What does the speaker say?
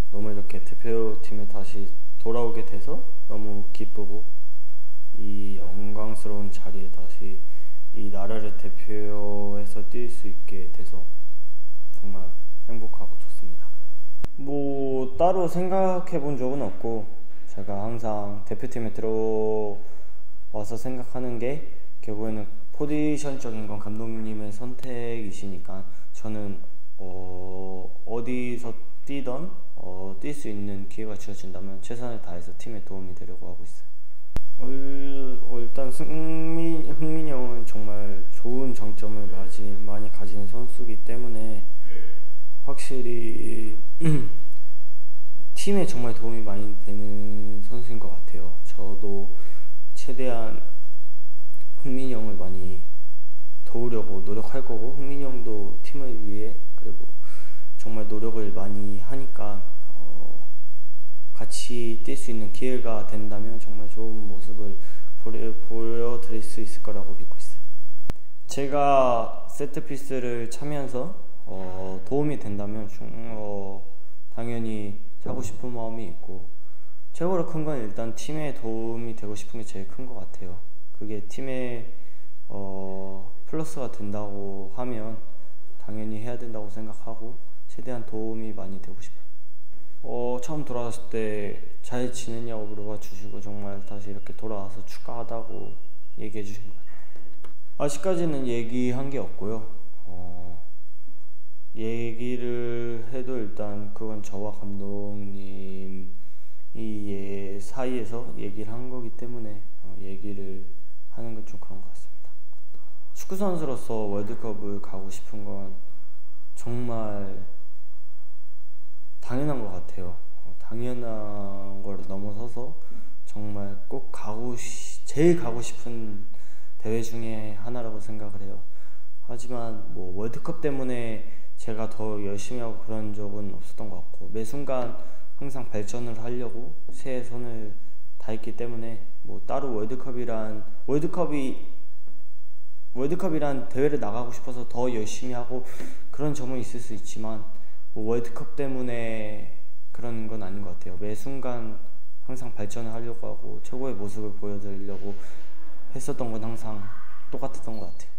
너무 이렇게 대표팀에 다시 돌아오게 돼서 너무 기쁘고, 이 영광스러운 자리에 다시 이 나라를 대표해서 뛸 수 있게 돼서 정말 행복하고 좋습니다. 뭐 따로 생각해 본 적은 없고, 제가 항상 대표팀에 들어와서 생각하는 게 결국에는 포지션적인 건 감독님의 선택이시니까, 저는 어디서 뛰던 뛸 수 있는 기회가 주어진다면 최선을 다해서 팀에 도움이 되려고 하고 있어요. 일단 흥민이 형은 정말 좋은 장점을 많이 가진 선수이기 때문에 확실히 팀에 정말 도움이 많이 되는 선수인 것 같아요. 저도 최대한 흥민이 형을 많이 도우려고 노력할 거고, 흥민이 형도 팀을 위해 그리고 정말 노력을 많이 하니까 같이 뛸 수 있는 기회가 된다면 정말 좋은 모습을 보여드릴 수 있을 거라고 믿고 있어요. 제가 세트피스를 차면서 도움이 된다면 당연히 하고 싶은 마음이 있고, 최고로 큰 건 일단 팀에 도움이 되고 싶은 게 제일 큰 것 같아요. 그게 팀에 플러스가 된다고 하면 당연히 해야 된다고 생각하고 최대한 도움이 많이 되고 싶어요. 처음 돌아왔을 때 잘 지냈냐고 물어봐 주시고 정말 다시 이렇게 돌아와서 축하하다고 얘기해 주신 것 같아요. 아직까지는 얘기한 게 없고요. 얘기를 해도 일단 그건 저와 감독님이 사이에서 얘기를 한 거기 때문에 얘기를 하는 건 좀 그런 것 같습니다. 축구 선수로서 월드컵을 가고 싶은 건 정말 당연한 것 같아요. 당연한 걸 넘어서서 정말 꼭 제일 가고 싶은 대회 중에 하나라고 생각을 해요. 하지만 뭐 월드컵 때문에 제가 더 열심히 하고 그런 적은 없었던 것 같고, 매 순간 항상 발전을 하려고 최선을 다했기 때문에 뭐 따로 월드컵이란 대회를 나가고 싶어서 더 열심히 하고 그런 점은 있을 수 있지만, 뭐 월드컵 때문에 그런 건 아닌 것 같아요. 매 순간 항상 발전을 하려고 하고 최고의 모습을 보여드리려고 했었던 건 항상 똑같았던 것 같아요.